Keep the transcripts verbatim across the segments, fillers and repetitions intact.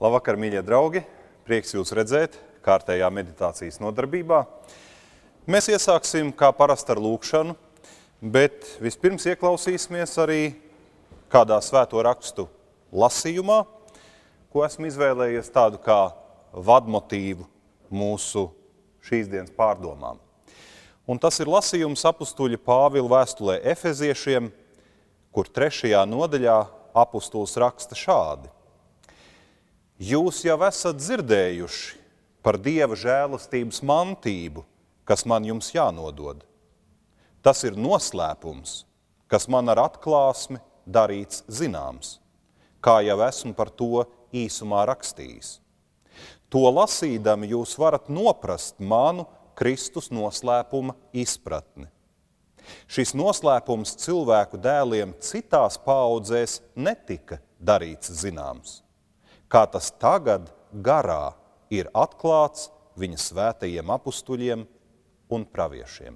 Labvakar, mīļie draugi! Prieks jūs redzēt kārtējā meditācijas nodarbībā. Mēs iesāksim kā parasti ar lūkšanu, bet vispirms ieklausīsimies arī kādā svēto rakstu lasījumā, ko esmu izvēlējies tādu kā vadmotīvu mūsu šīs dienas pārdomām. Un tas ir lasījums apustuļa Pāvila vēstulē Efeziešiem, kur trešajā nodaļā apustulis raksta šādi. Jūs jau esat dzirdējuši par Dieva žēlastības mantību, kas man jums jānodod. Tas ir noslēpums, kas man ar atklāsmi darīts zināms, kā jau esmu par to īsumā rakstījis. To lasīdami jūs varat noprast manu Kristus noslēpuma izpratni. Šis noslēpums cilvēku dēliem citās paaudzēs netika darīts zināms, kā tas tagad garā ir atklāts viņa svētajiem apustuļiem un praviešiem.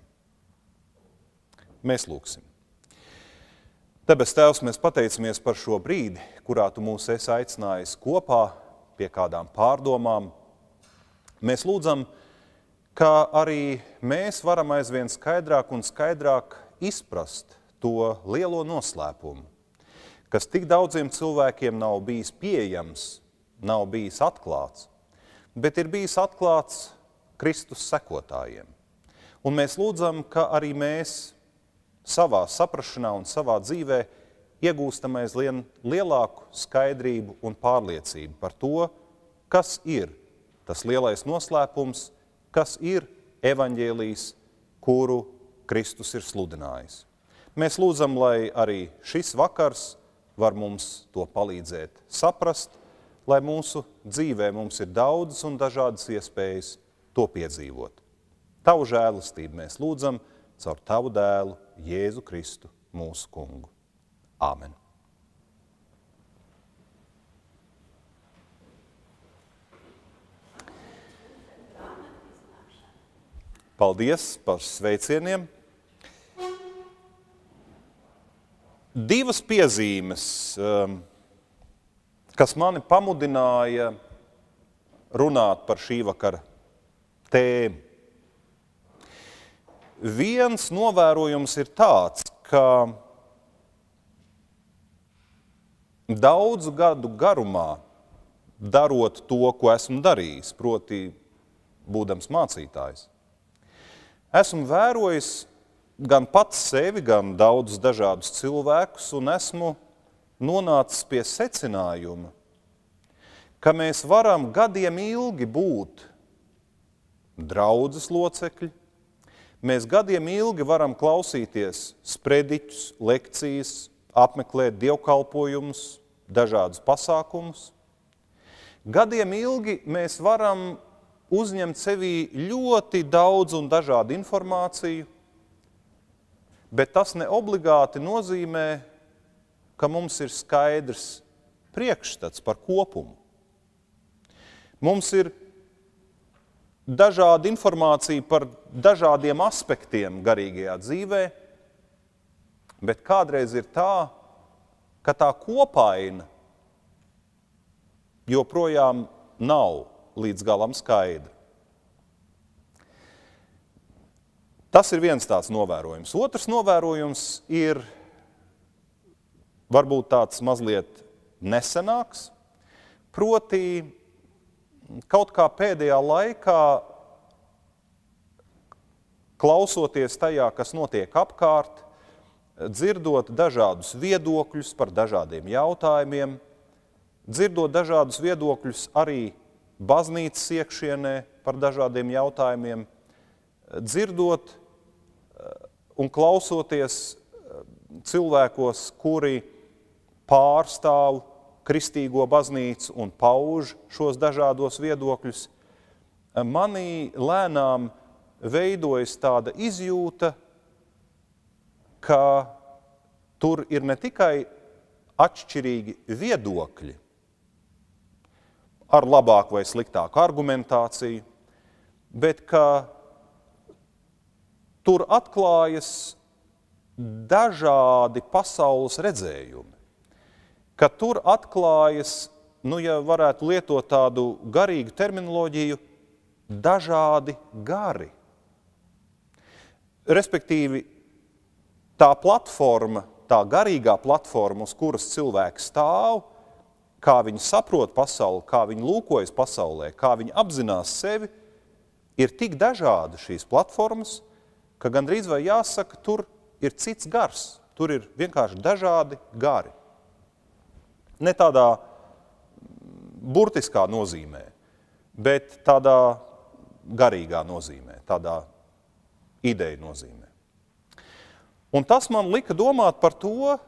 Mēs lūksim. Debes Tēvs, mēs pateicamies par šo brīdi, kurā Tu mūs esi aicinājis kopā pie kādām pārdomām. Mēs lūdzam, ka arī mēs varam aizvien skaidrāk un skaidrāk izprast to lielo noslēpumu, kas tik daudziem cilvēkiem nav bijis pieejams, nav bijis atklāts, bet ir bijis atklāts Kristus sekotājiem. Un mēs lūdzam, ka arī mēs savā saprašanā un savā dzīvē iegūstam aizvien lielāku skaidrību un pārliecību par to, kas ir tas lielais noslēpums, kas ir evaņģēlijs, kuru Kristus ir sludinājis. Mēs lūdzam, lai arī šis vakars var mums to palīdzēt saprast, lai mūsu dzīvē mums ir daudzas un dažādas iespējas to piedzīvot. Tavu žēlastību mēs lūdzam caur Tavu dēlu, Jēzu Kristu, mūsu kungu. Āmen. Paldies par sveicieniem. Divas piezīmes, kas mani pamudināja runāt par šī vakara tēmu. Viens novērojums ir tāds, ka daudzu gadu garumā, darot to, ko esmu darījis, proti būdams mācītājs, esmu vērojis gan pats sevi, gan daudzus dažādus cilvēkus, un esmu nonācis pie secinājuma, ka mēs varam gadiem ilgi būt draudzes locekļi, mēs gadiem ilgi varam klausīties sprediķus, lekcijas, apmeklēt dievkalpojumus, dažādus pasākumus. Gadiem ilgi mēs varam uzņemt sevī ļoti daudz un dažādu informāciju, bet tas ne obligāti nozīmē, ka mums ir skaidrs priekšstats par kopumu. Mums ir dažāda informācija par dažādiem aspektiem garīgajā dzīvē, bet kādreiz ir tā, ka tā kopaina joprojām nav līdz galam skaidra. Tas ir viens tāds novērojums. Otrs novērojums ir varbūt tāds mazliet nesenāks, proti kaut kā pēdējā laikā, klausoties tajā, kas notiek apkārt, dzirdot dažādus viedokļus par dažādiem jautājumiem, dzirdot dažādus viedokļus arī baznīcas iekšienē par dažādiem jautājumiem, dzirdot un klausoties cilvēkos, kuri pārstāv kristīgo baznīcu un pauž šos dažādos viedokļus, manī lēnām veidojas tāda izjūta, ka tur ir ne tikai atšķirīgi viedokļi ar labāku vai sliktāku argumentāciju, bet ka tur atklājas dažādi pasaules redzējumi, ka tur atklājas nu, ja varētu lietot tādu garīgu terminoloģiju, dažādi gari. Respektīvi, tā platforma, tā garīgā platforma, uz kuras cilvēki stāv, kā viņi saprot pasauli, kā viņi lūkojas pasaulē, kā viņi apzinās sevi, ir tik dažādi šīs platformas, ka gandrīz vai jāsaka, tur ir cits gars, tur ir vienkārši dažādi gari. Ne tādā burtiskā nozīmē, bet tādā garīgā nozīmē, tādā ideja nozīmē. Un tas man lika domāt par to,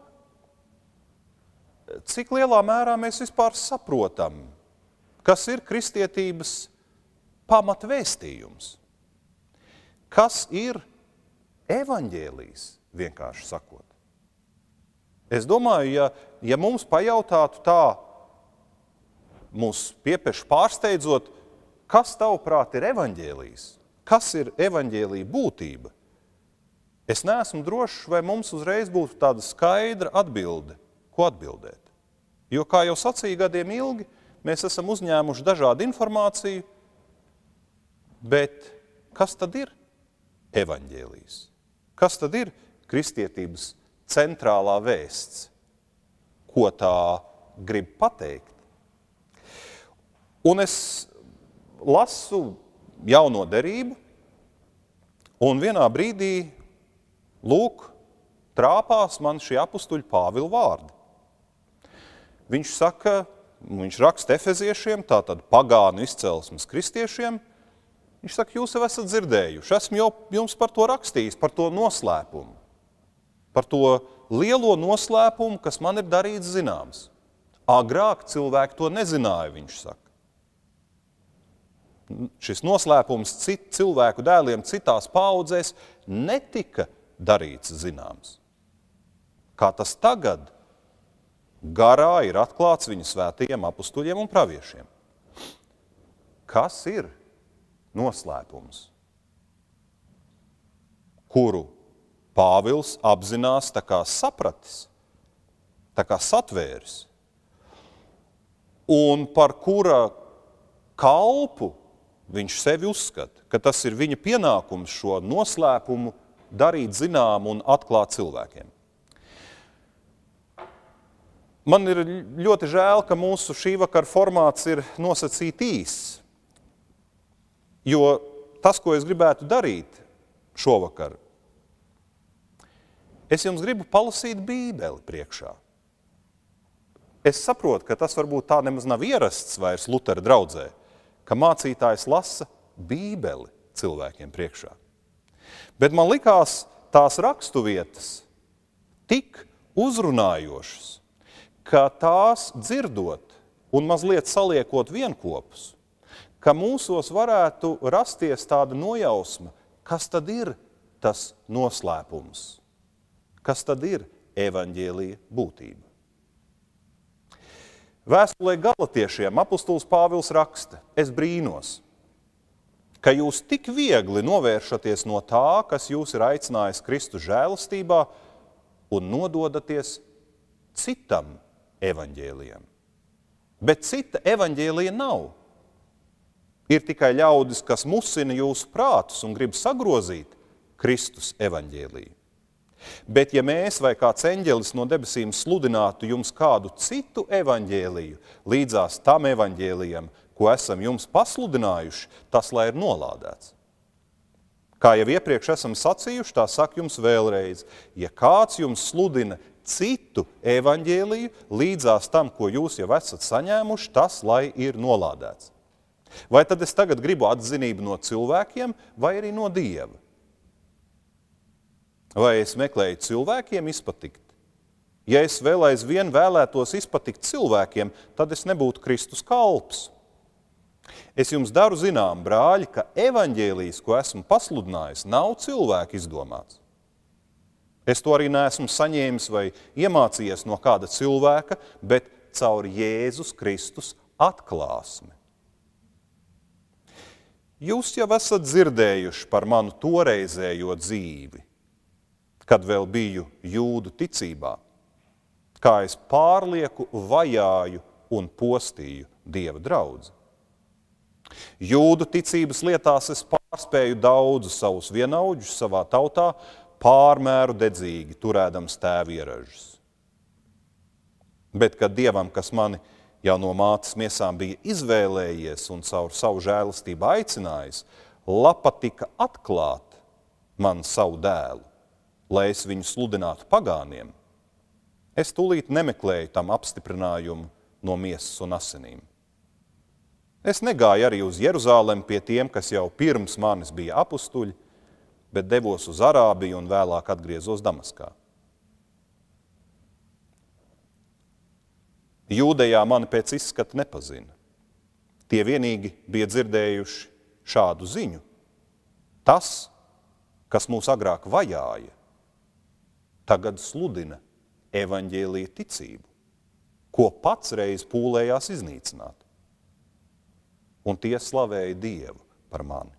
cik lielā mērā mēs vispār saprotam, kas ir kristietības pamatvēstījums. Kas ir evaņģēlijs, vienkārši sakot. Es domāju, ja, ja mums pajautātu tā, mūs piepieši pārsteidzot, kas tavuprāt ir evaņģēlijs? Kas ir evaņģēlija būtība? Es neesmu drošs, vai mums uzreiz būtu tāda skaidra atbilde, ko atbildēt. Jo, kā jau sacīja gadiem ilgi, mēs esam uzņēmuši dažādu informāciju, bet kas tad ir evaņģēlijs? Kas tad ir kristietības centrālā vēsts? Ko tā grib pateikt? Un es lasu jauno derību, un vienā brīdī, lūk, trāpās man šie apustuļu Pāvila vārdi. Viņš saka, viņš raksta efeziešiem, tātad pagānu izcelsmes kristiešiem, viņš saka, jūs jau esat dzirdējuši, esmu jau jums par to rakstījis, par to noslēpumu, par to lielo noslēpumu, kas man ir darīts zināms. Agrāk cilvēki to nezināja, viņš saka. Šis noslēpums cit, cilvēku dēliem citās paaudzēs netika darīts zināms. Kā tas tagad garā ir atklāts viņa svētajiem apustuļiem un praviešiem. Kas ir noslēpums, kuru Pāvils apzinās tā kā sapratis, tā kā satvēris, un par kura kalpu viņš sevi uzskata, ka tas ir viņa pienākums šo noslēpumu darīt zinām un atklāt cilvēkiem. Man ir ļoti žēl, ka mūsu šī vakara formāts ir nosacīt īss, jo tas, ko es gribētu darīt šovakar, es jums gribu palasīt Bībeli priekšā. Es saprotu, ka tas varbūt tā nemaz nav ierasts vairs Lutera draudzē, ka mācītājs lasa Bībeli cilvēkiem priekšā. Bet man likās tās raksturvietas tik uzrunājošas, ka tās dzirdot un mazliet saliekot vienkopus, ka mūsos varētu rasties tāda nojausma, kas tad ir tas noslēpums, kas tad ir evaņģēlija būtība. Vēstulē Galatiešiem apustulis Pāvils raksta, es brīnos, ka jūs tik viegli novēršaties no tā, kas jūs ir aicinājis Kristu žēlastībā un nododaties citam evaņģēlijam. Bet cita evaņģēlija nav. Ir tikai ļaudis, kas musina jūsu prātus un grib sagrozīt Kristus evaņģēliju. Bet ja mēs vai kāds eņģelis no debesīm sludinātu jums kādu citu evaņģēliju līdzās tam evaņģēlijam, ko esam jums pasludinājuši, tas lai ir nolādēts. Kā jau iepriekš esam sacījuši, tā saka jums vēlreiz, ja kāds jums sludina citu evaņģēliju līdzās tam, ko jūs jau esat saņēmuši, tas lai ir nolādēts. Vai tad es tagad gribu atzinību no cilvēkiem vai arī no Dieva? Vai es meklēju cilvēkiem izpatikt? Ja es vēl aizvien vēlētos izpatikt cilvēkiem, tad es nebūtu Kristus kalps. Es jums daru zinām, brāļi, ka evaņģēlijs, ko esmu pasludinājis, nav cilvēku izdomāts. Es to arī neesmu saņēmis vai iemācījies no kāda cilvēka, bet caur Jēzus Kristus atklāsmi. Jūs jau esat dzirdējuši par manu toreizējo dzīvi, kad vēl biju jūdu ticībā, kā es pārlieku vajāju un postīju Dieva draudzi. Jūdu ticības lietās es pārspēju daudzu savus vienaudžus savā tautā, pārmēru dedzīgi turēdams tēva ieražus. Bet, kad Dievam, kas mani jau no mātes miesām bija izvēlējies un caur savu žēlastību aicinājis, lapa tika atklāt man savu dēlu, lai es viņu sludinātu pagāniem, es tūlīt nemeklēju tam apstiprinājumu no miesas un asinīm. Es negāju arī uz Jeruzālemi pie tiem, kas jau pirms manis bija apustuļi, bet devos uz Arābiju un vēlāk atgriezos Damaskā. Jūdejā mani pēc izskata nepazina. Tie vienīgi bija dzirdējuši šādu ziņu. Tas, kas mūs agrāk vajāja, tagad sludina evaņģēlija ticību, ko pats reiz pūlējās iznīcināt. Un tie slavēja Dievu par mani.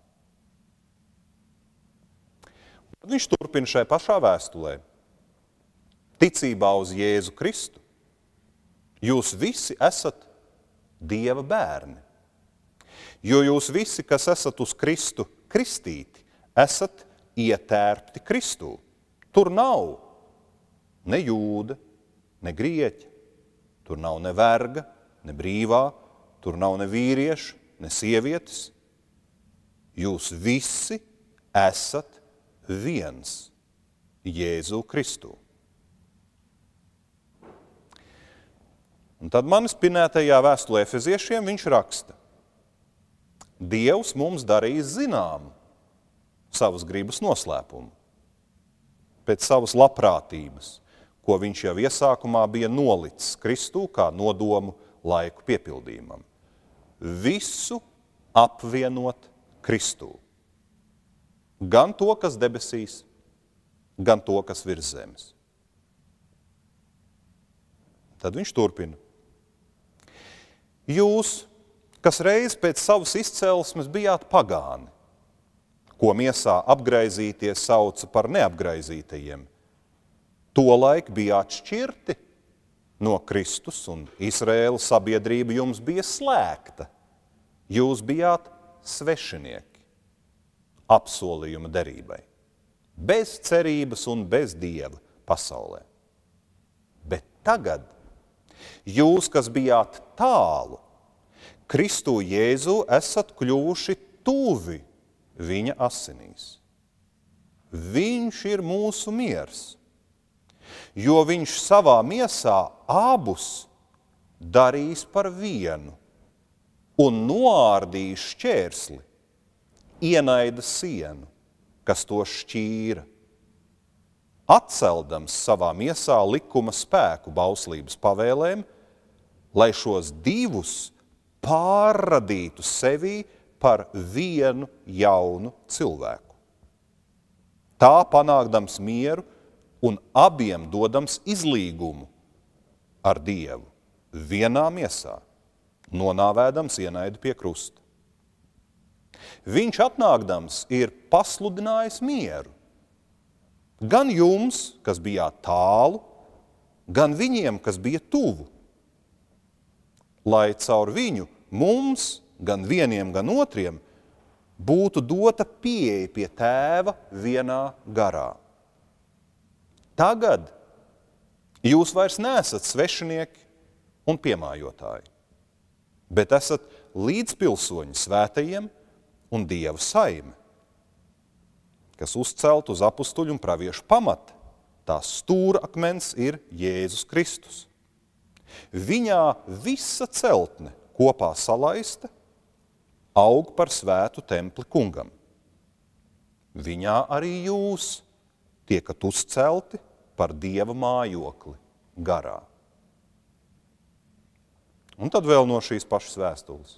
Tad viņš turpina šai pašā vēstulē. Ticībā uz Jēzu Kristu jūs visi esat Dieva bērni. Jo jūs visi, kas esat uz Kristu kristīti, esat ietērpti Kristū. Tur nav ne jūda, ne grieķa, tur nav ne verga, ne brīvā, tur nav ne vīrieša, ne sievietes. Jūs visi esat viens Jēzu Kristū. Un tad manis pinētajā vēstulē Efeziešiem viņš raksta: Dievs mums darīs zināmu savas gribas noslēpumu, pēc savas labprātības, ko viņš jau iesākumā bija nolicis Kristū kā nodomu laiku piepildījumam. Visu apvienot Kristū. Gan to, kas debesīs, gan to, kas virs zemes. Tad viņš turpina. Jūs, kas reiz pēc savas izcelsmes bijāt pagāni, ko miesā apgraizītie sauca par neapgraizītajiem, tolaik bijāt šķirti no Kristus un Izraēla sabiedrība jums bija slēgta. Jūs bijāt svešinieki apsolījuma derībai, bez cerības un bez Dieva pasaulē. Bet tagad jūs, kas bijāt tālu, Kristu Jēzu esat kļuvuši tuvi viņa asinīs. Viņš ir mūsu miers, jo viņš savā miesā abus darīs par vienu un noārdīs šķērsli, ienaida sienu, kas to šķīra, atceldams savā miesā likuma spēku bauslības pavēlēm, lai šos divus pārradītu sevī par vienu jaunu cilvēku. Tā panākdams mieru un abiem dodams izlīgumu ar Dievu vienā miesā, nonāvēdams ienaidu pie krusta. Viņš atnākdams ir pasludinājis mieru, gan jums, kas bijāt tālu, gan viņiem, kas bija tuvu, lai caur viņu mums, gan vieniem, gan otriem, būtu dota pieeja pie Tēva vienā garā. Tagad jūs vairs neesat svešinieki un piemājotāji, bet esat līdzpilsoņi svētajiem un Dieva saime, kas uzcelt uz apustuļu un praviešu pamata. Tās stūrakmens ir Jēzus Kristus. Viņā visa celtne kopā salaista aug par svētu templi kungam. Viņā arī jūs tiekat uzcelti par Dieva mājokli garā. Un tad vēl no šīs pašas vēstules.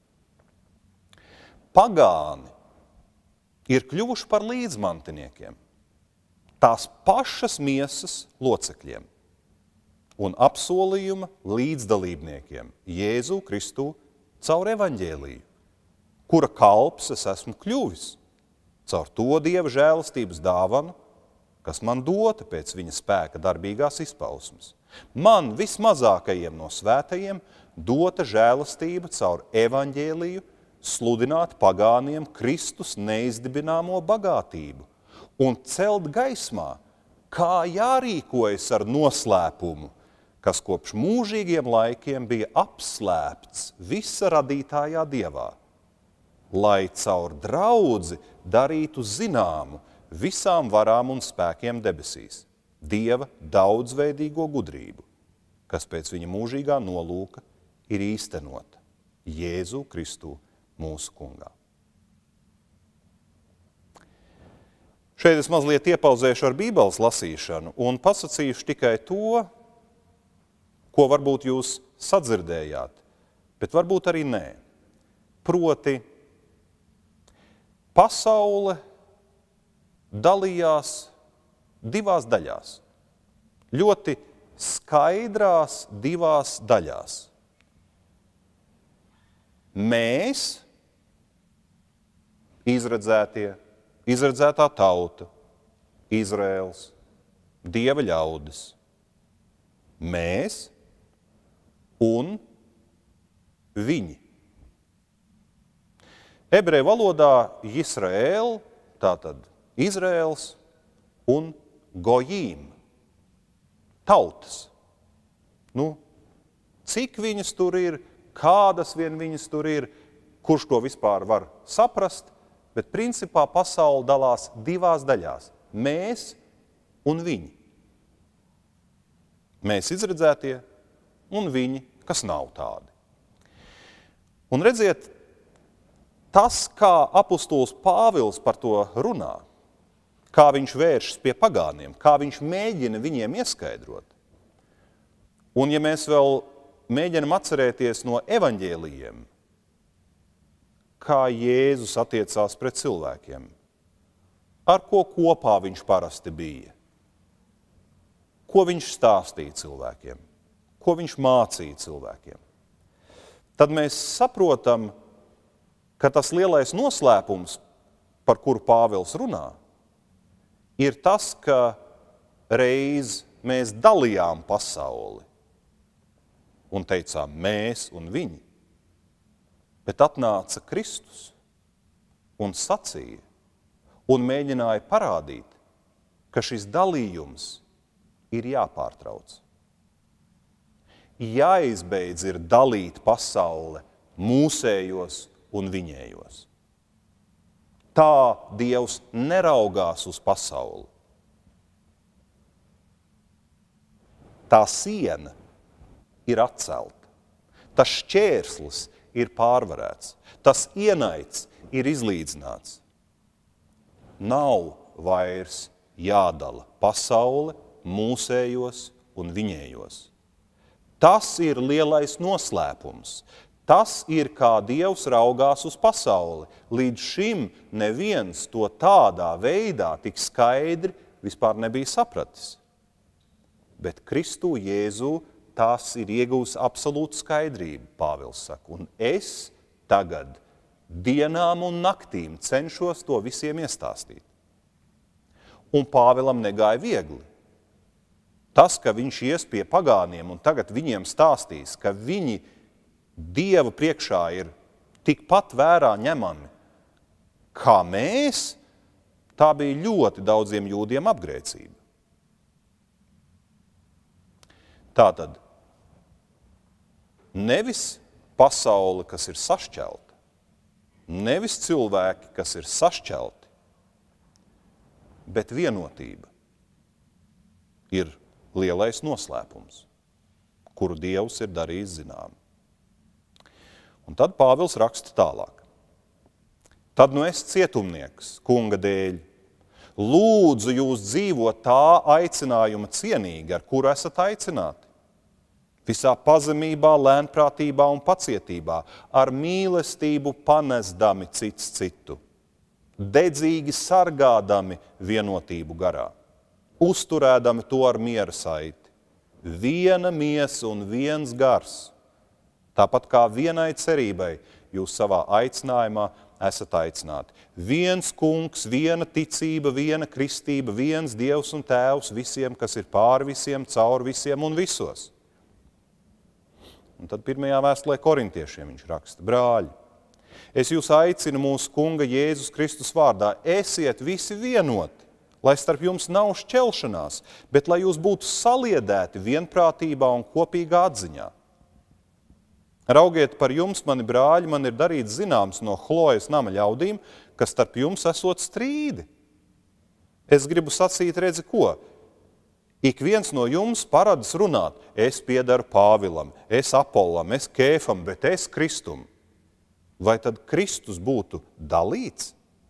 Pagāni ir kļuvuši par līdzmantiniekiem, tās pašas miesas locekļiem un apsolījuma līdzdalībniekiem Jēzu Kristu caur evaņģēliju, kura kalps es esmu kļuvis, caur to Dieva žēlastības dāvanu, kas man dota pēc viņa spēka darbīgās izpausmes. Man vismazākajiem no svētajiem dota žēlastība caur evaņģēliju, sludināt pagāniem Kristus neizdibināmo bagātību un celt gaismā, kā jārīkojas ar noslēpumu, kas kopš mūžīgiem laikiem bija apslēpts visa radītājā Dievā, lai caur draudzi darītu zināmu visām varām un spēkiem debesīs, Dieva daudzveidīgo gudrību, kas pēc viņa mūžīgā nolūka ir īstenota Jēzu Kristu mūsu kungā. Šeit es mazliet iepauzēšu ar Bībeles lasīšanu un pasacīšu tikai to, ko varbūt jūs sadzirdējāt, bet varbūt arī nē. Proti, pasaule dalījās divās daļās, ļoti skaidrās divās daļās. Mēs, izredzētie, izredzētā tauta, Izraēls, Dieva ļaudis, mēs un viņi. Ebreju valodā Jisraēl, tātad Izraēls un Gojīm, tautas. Nu, cik viņas tur ir, kādas vien viņas tur ir, kurš to vispār var saprast, bet principā pasaule dalās divās daļās. Mēs un viņi. Mēs izredzētie un viņi, kas nav tādi. Un redziet, tas, kā apustulis Pāvils par to runā, kā viņš vēršas pie pagāniem, kā viņš mēģina viņiem ieskaidrot. Un ja mēs vēl mēģinam atcerēties no evaņģēlijiem, kā Jēzus attiecās pret cilvēkiem, ar ko kopā viņš parasti bija, ko viņš stāstīja cilvēkiem, ko viņš mācīja cilvēkiem. Tad mēs saprotam, ka tas lielais noslēpums, par kuru Pāvils runā, ir tas, ka reiz mēs dalījām pasauli un teicām mēs un viņi, bet atnāca Kristus un sacīja un mēģināja parādīt, ka šis dalījums ir jāpārtrauc. Jāizbeidz ir dalīt pasaule mūsējos un viņējos. Tā Dievs neraugās uz pasauli. Tā siena ir atcelta. Tas šķērslis ir pārvarēts. Tas ienaids ir izlīdzināts. Nav vairs jādala pasaule mūsējos un viņējos. Tas ir lielais noslēpums. Tas ir, kā Dievs raugās uz pasauli. Līdz šim neviens to tādā veidā tik skaidri vispār nebija sapratis. Bet Kristu Jēzu tās ir iegūs absolūtu skaidrību, Pāvils saka. Un es tagad dienām un naktīm cenšos to visiem iestāstīt. Un Pāvilam negāja viegli. Tas, ka viņš ies pie pagāniem un tagad viņiem stāstīs, ka viņi Dieva priekšā ir tikpat vērā ņemami, kā mēs, tā bija ļoti daudziem jūdiem apgrēcība. Tātad, nevis pasaule, kas ir sašķelta, nevis cilvēki, kas ir sašķelti, bet vienotība ir lielais noslēpums, kuru Dievs ir darījis zinām. Un tad Pāvils raksta tālāk. Tad nu es cietumnieks, kunga dēļ, lūdzu jūs dzīvot tā aicinājuma cienīgi, ar kuru esat aicināti. Visā pazemībā, lēnprātībā un pacietībā, ar mīlestību panesdami cits citu, dedzīgi sargādami vienotību garā, uzturēdami to ar miera saiti, viena miesa un viens gars, tāpat kā vienai cerībai jūs savā aicinājumā esat aicināti. Viens kungs, viena ticība, viena kristība, viens Dievs un Tēvs visiem, kas ir pāri visiem, caur visiem un visos. Un tad pirmajā vēstulē korintiešiem viņš raksta: brāļi, es jūs aicinu mūsu Kunga Jēzus Kristus vārdā, esiet visi vienoti, lai starp jums nav šķelšanās, bet lai jūs būtu saliedēti vienprātībā un kopīgā atziņā. Raugiet par jums, mani brāļi, man ir darīts zināms no Hlojas nama ļaudīm, ka starp jums esot strīdi. Es gribu sacīt, redzi ko? Ik viens no jums paradas runāt, es piedaru Pāvilam, es Apollam, es Kēfam, bet es Kristum. Vai tad Kristus būtu dalīts?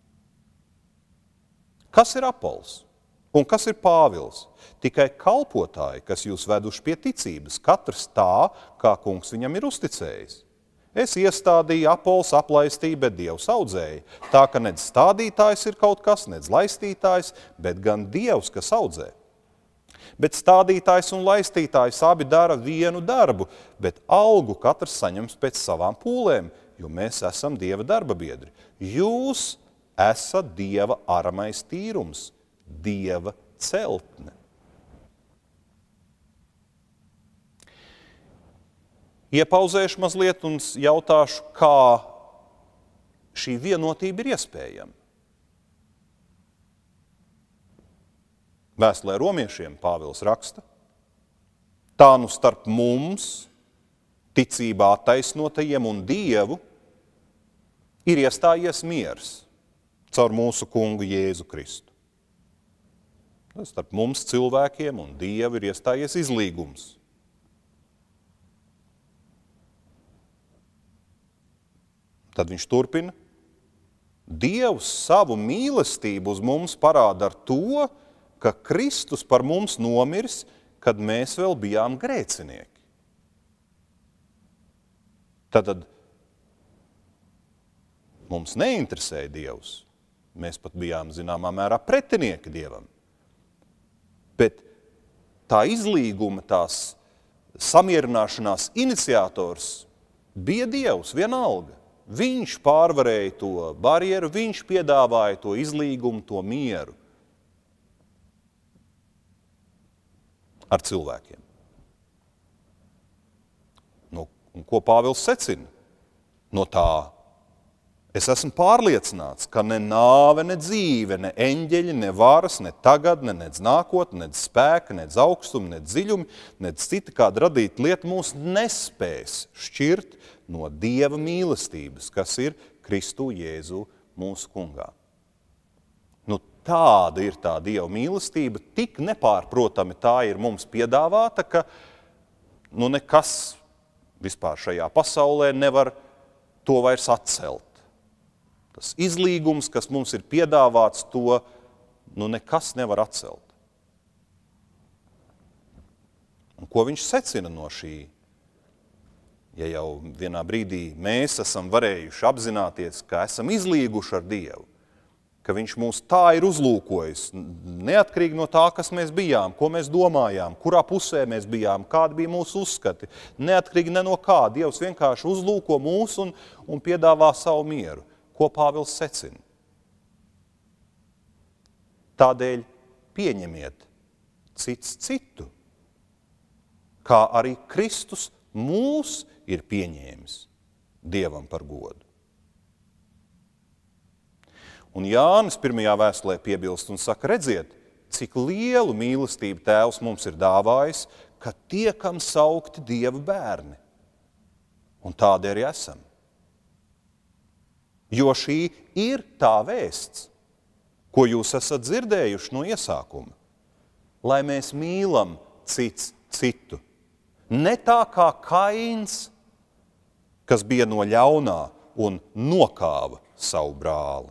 Kas ir Apols? Un kas ir Pāvils? Tikai kalpotāji, kas jūs veduši pie ticības, katrs tā, kā kungs viņam ir uzticējis. Es iestādīju, Apols aplaistīju, bet Dievs audzēja. Tā, ka nedz stādītājs ir kaut kas, nedz laistītājs, bet gan Dievs, kas audzē. Bet stādītājs un laistītājs abi dara vienu darbu, bet algu katrs saņems pēc savām pūlēm, jo mēs esam Dieva darba biedri. Jūs esat Dieva aramais tīrums, Dieva celtne. Iepauzēšu mazliet un jautāšu, kā šī vienotība ir iespējama. Vēstulē romiešiem Pāvils raksta: tā nu starp mums, ticībā attaisnotajiem un Dievu, ir iestājies miers caur mūsu Kungu Jēzu Kristu. Starp mums cilvēkiem un Dievu ir iestājies izlīgums. Tad viņš turpina: Dievs savu mīlestību uz mums parāda ar to, ka Kristus par mums nomirs, kad mēs vēl bijām grēcinieki. Tad mums neinteresēja Dievs. Mēs pat bijām zināmā mērā pretinieki Dievam. Bet tā izlīguma, tās samierināšanās iniciators bija Dievs vienalga. Viņš pārvarēja to barjeru, viņš piedāvāja to izlīgumu, to mieru ar cilvēkiem. Nu, un ko Pāvils secina? No tā es esmu pārliecināts, ka ne nāve, ne dzīve, ne eņģeļi, ne varas, ne tagad, ne nedz nākotne, nedz spēka, nedz augstumi, nedz dziļumi, nedz cita kāda radīta lieta mūs nespēs šķirt no Dieva mīlestības, kas ir Kristu Jēzu mūsu Kungā. Nu, tāda ir tā Dieva mīlestība, tik nepārprotami tā ir mums piedāvāta, ka nu, nekas vispār šajā pasaulē nevar to vairs atcelt. Tas izlīgums, kas mums ir piedāvāts, to nu, nekas nevar atcelt. Un ko viņš secina no šī? Ja jau vienā brīdī mēs esam varējuši apzināties, ka esam izlīguši ar Dievu, ka viņš mūs tā ir uzlūkojis, neatkarīgi no tā, kas mēs bijām, ko mēs domājām, kurā pusē mēs bijām, kādi bija mūsu uzskati, neatkarīgi ne no kā. Dievs vienkārši uzlūko mūs un, un piedāvā savu mieru. Ko Pāvils secina? Tādēļ pieņemiet cits citu, kā arī Kristus mūs ir pieņēmis Dievam par godu. Un Jānis pirmajā vēstulē piebilst un saka: redziet, cik lielu mīlestību Tēvs mums ir dāvājis, ka tiekam saukti Dieva bērni. Un tādi arī esam. Jo šī ir tā vēsts, ko jūs esat dzirdējuši no iesākuma, lai mēs mīlam cits citu. Ne tā kā Kains, kas bija no ļaunā un nokāva savu brāli.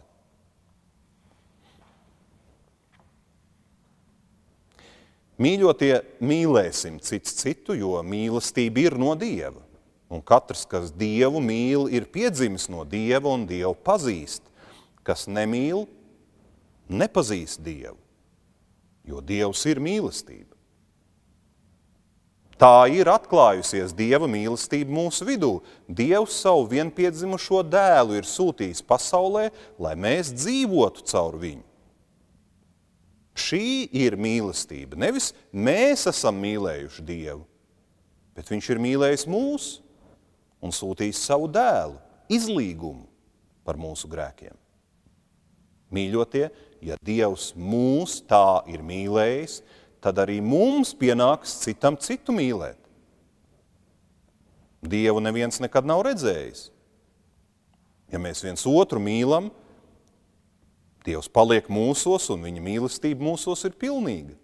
Mīļotie, mīlēsim cits citu, jo mīlestība ir no Dieva. Un katrs, kas Dievu mīl, ir piedzimis no Dieva un Dievu pazīst. Kas nemīl, nepazīst Dievu, jo Dievs ir mīlestība. Tā ir atklājusies Dieva mīlestība mūsu vidū. Dievs savu vienpiedzimušo dēlu ir sūtījis pasaulē, lai mēs dzīvotu caur viņu. Šī ir mīlestība. Nevis mēs esam mīlējuši Dievu, bet viņš ir mīlējis mūs un sūtījis savu dēlu, izlīgumu par mūsu grēkiem. Mīļotie, ja Dievs mūs tā ir mīlējis, tad arī mums pienāks citam citu mīlēt. Dievu neviens nekad nav redzējis. Ja mēs viens otru mīlam, Dievs paliek mūsos un viņa mīlestība mūsos ir pilnīga.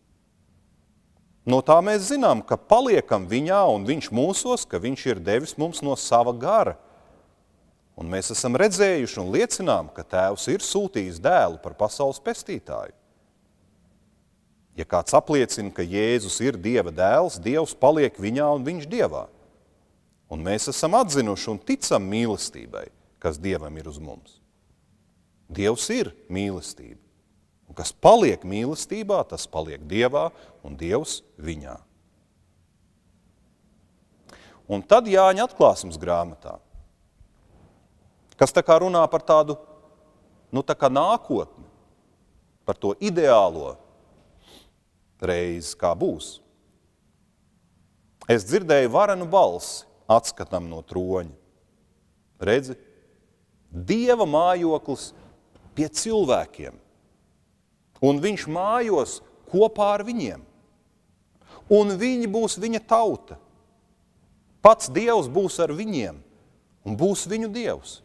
No tā mēs zinām, ka paliekam viņā un viņš mūsos, ka viņš ir devis mums no sava gara. Un mēs esam redzējuši un liecinām, ka Tēvs ir sūtījis dēlu par pasaules pestītāju. Ja kāds apliecina, ka Jēzus ir Dieva dēls, Dievs paliek viņā un viņš Dievā. Un mēs esam atzinuši un ticam mīlestībai, kas Dievam ir uz mums. Dievs ir mīlestība. Un kas paliek mīlestībā, tas paliek Dievā un Dievs viņā. Un tad Jāņa atklāsmes grāmatā, kas tā kā runā par tādu, nu tā kā nākotni, par to ideālo reizi, kā būs. Es dzirdēju varenu balsi atskatam no troņa. Redzi, Dieva mājoklis pie cilvēkiem. Un viņš mājos kopā ar viņiem. Un viņi būs viņa tauta. Pats Dievs būs ar viņiem un būs viņu Dievs.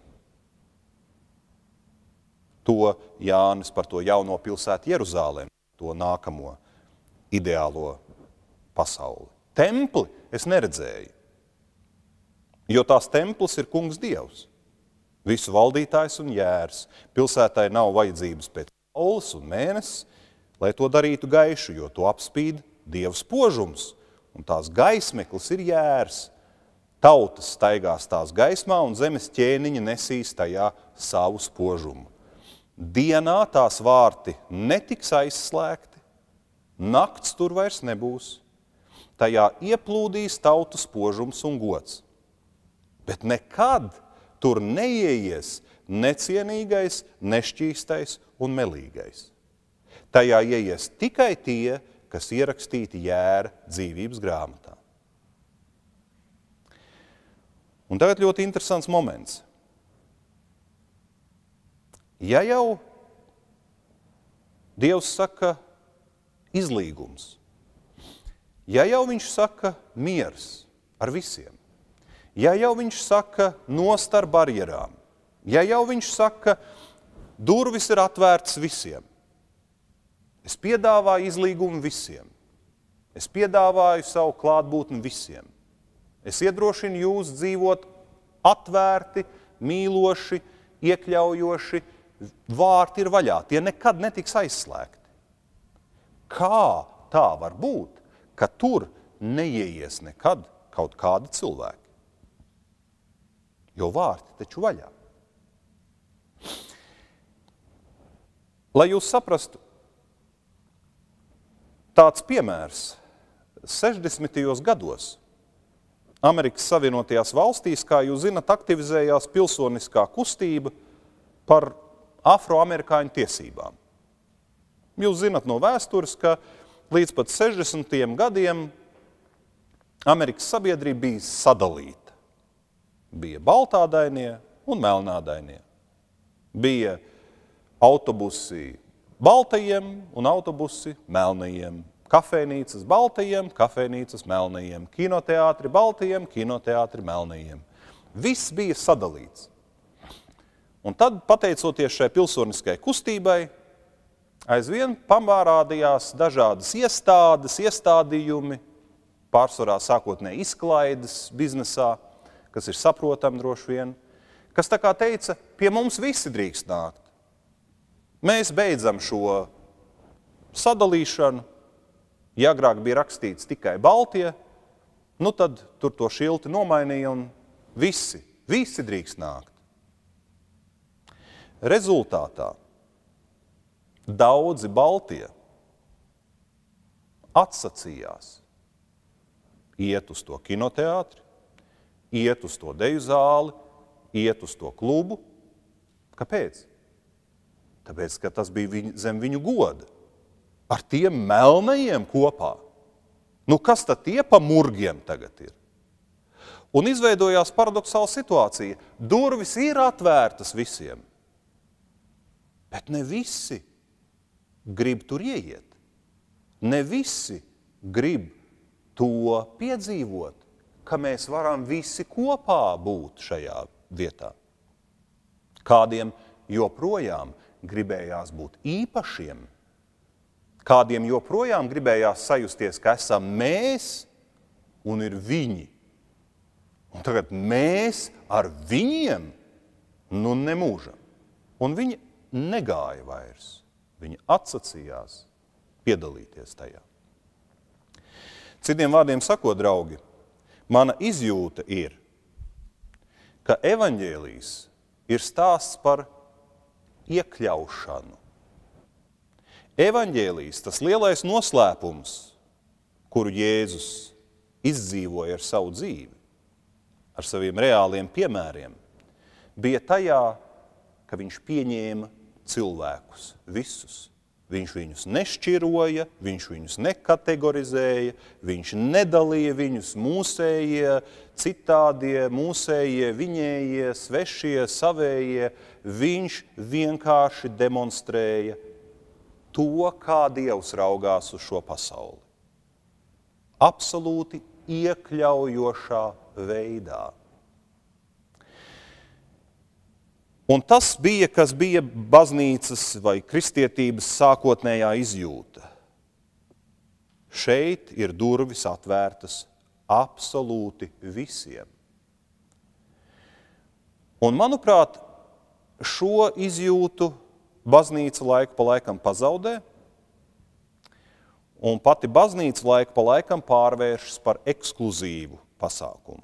To Jānis par to jauno pilsētu Jeruzālēm, to nākamo ideālo pasauli. Templi es neredzēju, jo tās templis ir kungs Dievs, visu valdītājs un jērs. Pilsētai nav vajadzības pēc saules un mēnesis, lai to darītu gaišu, jo to apspīd Dieva spožums, un tās gaismeklis ir jērs. Tautas staigās tās gaismā, un zemes ķēniņi nesīs tajā savu spožumu. Dienā tās vārti netiks aizslēgti, nakts tur vairs nebūs. Tajā ieplūdīs tautu spožums un gods. Bet nekad tur neieies necienīgais, nešķīstais un melīgais. Tajā ieies tikai tie, kas ierakstīti jēra dzīvības grāmatā. Un tagad ļoti interesants moments. Ja jau Dievs saka izlīgums, ja jau viņš saka miers ar visiem, ja jau viņš saka nost ar barjerām, ja jau viņš saka durvis ir atvērtas visiem, es piedāvāju izlīgumu visiem, es piedāvāju savu klātbūtni visiem, es iedrošinu jūs dzīvot atvērti, mīloši, iekļaujoši, vārti ir vaļā, tie nekad netiks aizslēgti. Kā tā var būt, ka tur neieies nekad kaut kādi cilvēki? Jo vārti taču vaļā. Lai jūs saprastu, tāds piemērs sešdesmitajos gados Amerikas Savienotajās valstīs, kā jūs zinat, aktivizējās pilsoniskā kustība par afroamerikāņu tiesībām. Jūs zinat no vēstures, ka līdz pat sešdesmitajiem gadiem Amerikas sabiedrība bija sadalīta. Bija baltādainie un melnādainie. Bija autobusi baltajiem un autobusi melnajiem. Kafejnīcas baltajiem, kafejnīcas melnajiem. Kinoteātri baltajiem, kinoteātri melnajiem. Viss bija sadalīts. Un tad, pateicoties šai pilsoniskai kustībai, aizvien pamārādījās dažādas iestādes, iestādījumi, pārsvarā sākotnēji izklaides biznesā, kas ir saprotami droši vien, kas tā kā teica, pie mums visi drīkst nākt. Mēs beidzam šo sadalīšanu, ja agrāk bija rakstīts tikai baltie, nu tad tur to šilti nomainīja un visi, visi drīkst nākt. Rezultātā daudzi baltie atsacījās iet uz to kinoteātri, iet uz to deju zāli, iet uz to klubu. Kāpēc? Tāpēc, ka tas bija viņ, zem viņu goda. Ar tiem melnajiem kopā. Nu, kas tad tie pa murgiem tagad ir? Un izveidojās paradoksāla situācija. Durvis ir atvērtas visiem, bet ne visi grib tur ieiet. Ne visi grib to piedzīvot, ka mēs varam visi kopā būt šajā vietā. Kādiem joprojām gribējās būt īpašiem, kādiem joprojām gribējās sajusties, ka esam mēs un ir viņi. Un tagad mēs ar viņiem, nu nemūžam. Un viņi negāja vairs. Viņi atsacījās piedalīties tajā. Citiem vārdiem sakot, draugi, mana izjūta ir, ka evaņģēlijs ir stāsts par iekļaušanu. Evaņģēlijs, tas lielais noslēpums, kuru Jēzus izdzīvoja ar savu dzīvi, ar saviem reāliem piemēriem, bija tajā, ka viņš pieņēma cilvēkus, visus. Viņš viņus nešķiroja, viņš viņus nekategorizēja, viņš nedalīja viņus mūsējie, citādie, mūsējie, viņējie, svešie, savējie. Viņš vienkārši demonstrēja to, kā Dievs raugās uz šo pasauli. Absolūti iekļaujošā veidā. Un tas bija, kas bija baznīcas vai kristietības sākotnējā izjūta. Šeit ir durvis atvērtas absolūti visiem. Un, manuprāt, šo izjūtu baznīca laiku pa laikam pazaudē, un pati baznīca laiku pa laikam pārvēršas par ekskluzīvu pasākumu.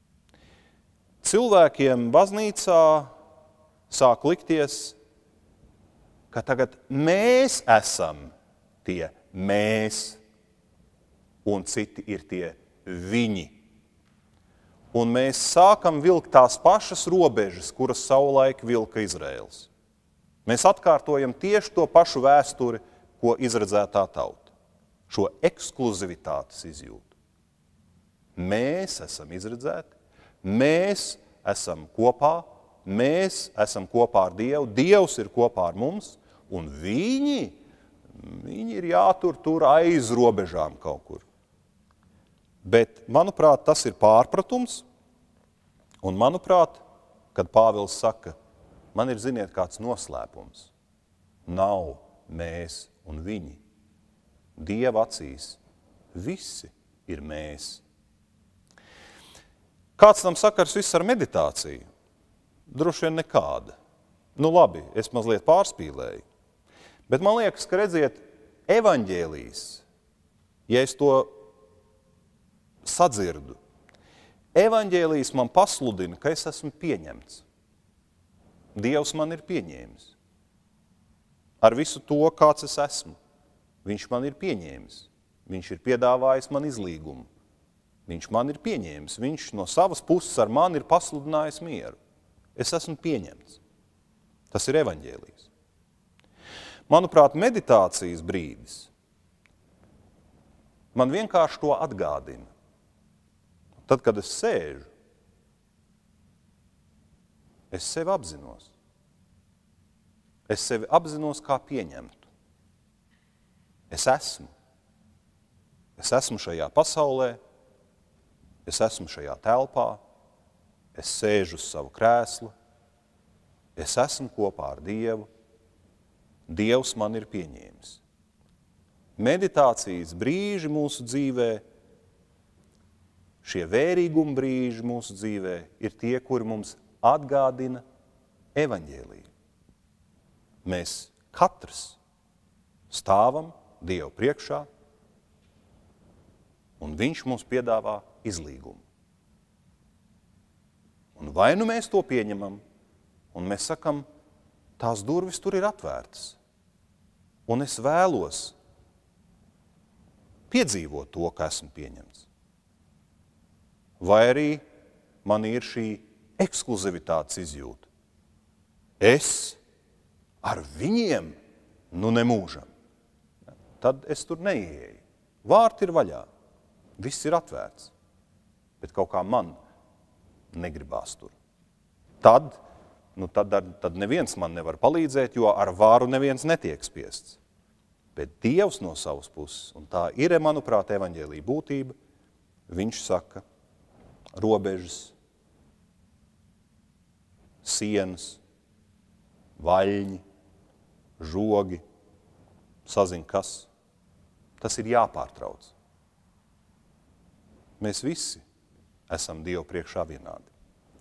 Cilvēkiem baznīcā sāk likties, ka tagad mēs esam tie mēs, un citi ir tie viņi. Un mēs sākam vilkt tās pašas robežas, kuras savulaik vilka Izraēls. Mēs atkārtojam tieši to pašu vēsturi, ko izredzētā tauta. Šo ekskluzivitātes izjūtu. Mēs esam izredzēti, mēs esam kopā, mēs esam kopā ar Dievu, Dievs ir kopā ar mums, un viņi, viņi ir jātur tur aiz robežām kaut kur. Bet, manuprāt, tas ir pārpratums, un, manuprāt, kad Pāvils saka, man ir, ziniet, kāds noslēpums. Nav mēs un viņi. Dieva acīs visi ir mēs. Kāds tam sakars viss ar meditāciju? Droši vien nekāda. Nu labi, es mazliet pārspīlēju. Bet man liekas, ka redziet, evaņģēlijs, ja es to sadzirdu, evaņģēlijs man pasludina, ka es esmu pieņemts. Dievs man ir pieņēmis. Ar visu to, kāds es esmu. Viņš man ir pieņēmis. Viņš ir piedāvājis man izlīgumu. Viņš man ir pieņēmis. Viņš no savas puses ar mani ir pasludinājis mieru. Es esmu pieņemts. Tas ir evaņģēlijs. Manuprāt, meditācijas brīdis man vienkārši to atgādina. Tad, kad es sēžu, es sevi apzinos. Es sevi apzinos kā pieņemtu. Es esmu. Es esmu šajā pasaulē, es esmu šajā telpā, es sēžu uz savu krēslu, es esmu kopā ar Dievu, Dievs man ir pieņēmis. Meditācijas brīži mūsu dzīvē, šie vērīguma brīži mūsu dzīvē ir tie, kuri mums atgādina evaņģēliju. Mēs katrs stāvam Dievu priekšā, un Viņš mums piedāvā izlīgumu. Un vai nu mēs to pieņemam, un mēs sakam, tās durvis tur ir atvērtas, un es vēlos piedzīvot to, ka esmu pieņemts. Vai arī man ir šī ekskluzivitātes izjūta. Es ar viņiem nu nemūžam. Tad es tur neieeju. Vārti ir vaļā. Viss ir atvērts. Bet kaut kā man negribās tur. Tad, nu tad, tad neviens man nevar palīdzēt, jo ar varu neviens netiek spiests. Bet Dievs no savas puses, un tā ir, manuprāt, evaņģēlija būtība, viņš saka, robežas, sienas, vaļņi, žogi, sazin kas. Tas ir jāpārtrauc. Mēs visi esam Dievu priekšā vienādi.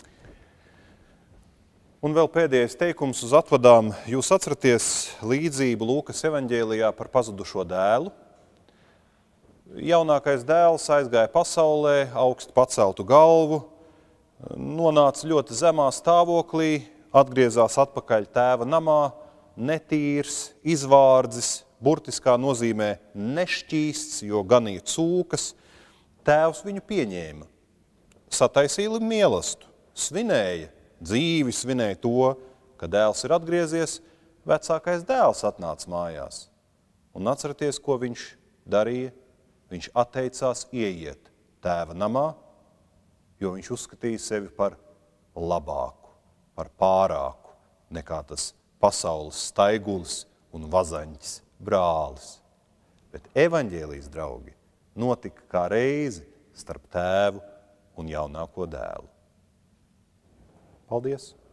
Un vēl pēdējais teikums uz atvadām. Jūs atceraties līdzību Lūkas evaņģēlijā par pazudušo dēlu. Jaunākais dēls aizgāja pasaulē, augstu paceltu galvu, nonāca ļoti zemā stāvoklī, atgriezās atpakaļ tēva namā, netīrs, izvārdzis, burtiskā nozīmē nešķīsts, jo ganīja cūkas. Tēvs viņu pieņēma, sataisīja mielastu, svinēja, dzīvi svinēja to, ka dēls ir atgriezies, vecākais dēls atnāca mājās. Un atceraties, ko viņš darīja? Viņš atteicās ieiet tēva namā, jo viņš uzskatīja sevi par labāku, par pārāku nekā tas pasaules staigulis un vazaņķis brālis. Bet evaņģēlijas, draugi, notika kā reizi starp tēvu un jaunāko dēlu. Paldies!